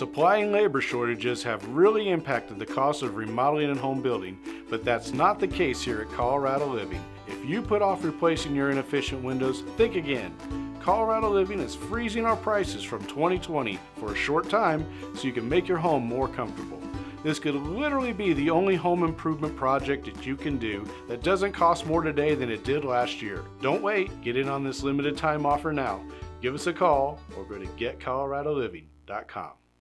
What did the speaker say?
Supply and labor shortages have really impacted the cost of remodeling and home building, but that's not the case here at Colorado Living. If you put off replacing your inefficient windows, think again. Colorado Living is freezing our prices from 2020 for a short time so you can make your home more comfortable. This could literally be the only home improvement project that you can do that doesn't cost more today than it did last year. Don't wait, get in on this limited time offer now. Give us a call or go to getcoloradoliving.com.